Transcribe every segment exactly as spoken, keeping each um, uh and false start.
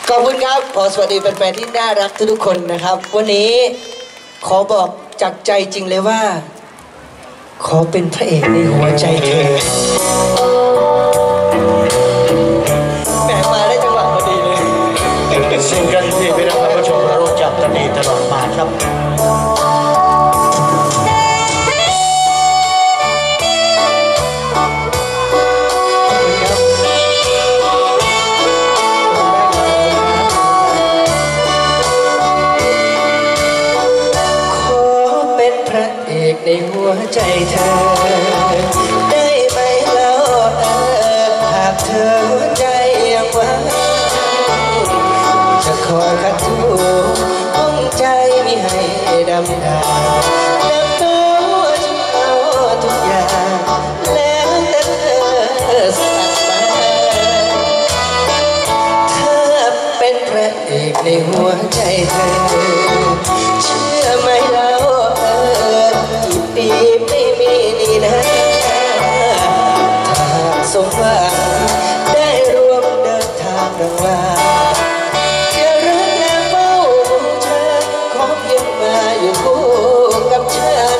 ขอบคุณครับขอสวัสดีแฟนๆที่น่ารักทุกๆคนนะครับวันนี้ขอบอกจากใจจริงเลยว่าขอเป็นพระเอกในหัวใจเธอแหมมาได้จังหวะพอดีเลยเป็นซิงเกิลที่พี่น้องผู้ชมรู้จักกันดีตลอดมาครับในหัวใจเธอได้ไหมแล้วเออหากเธอหัวใจยังว่างจะขอขัดถูห้องใจไม่ให้ดำดาดำตัวจะเอาทุกอย่างแล้วแต่เธอสั่งมาเธอเป็นพระเอกในหัวใจเธอเชื่อไหมแล้วปีไม่มีนี่นะถ้าสมหวังได้ร่วมเดินทางดังว่าจะรักและเฝ้าเธอขอเพียงมาอยู่คู่กับฉัน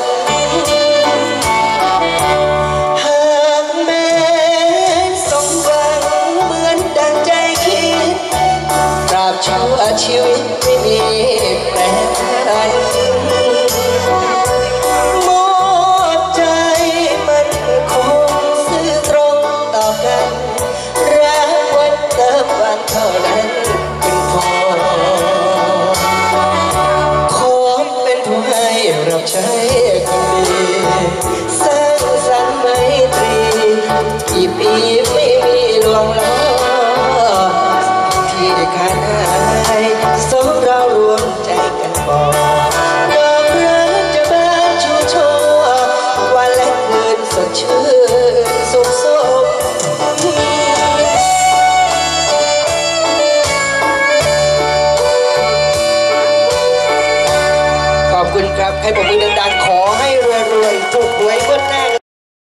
หากแม้สมหวังเหมือนดังใจคิดตราบชั่วชีวิตไม่มีแปรผันเท่านั้นเป็นพอขอเป็นผู้ให้รับใช้คนดีสร้างสรรค์ไมตรีกี่ปีไม่มีลวงล้อที่ขาดหายสองเรารวมใจกันบอกดอกรักจะบานชูช่อวันและคืนสดชื่นสุขสมขอบคุณครับให้ผมมือดังๆขอให้รวยๆถูกหวยงวดหน้า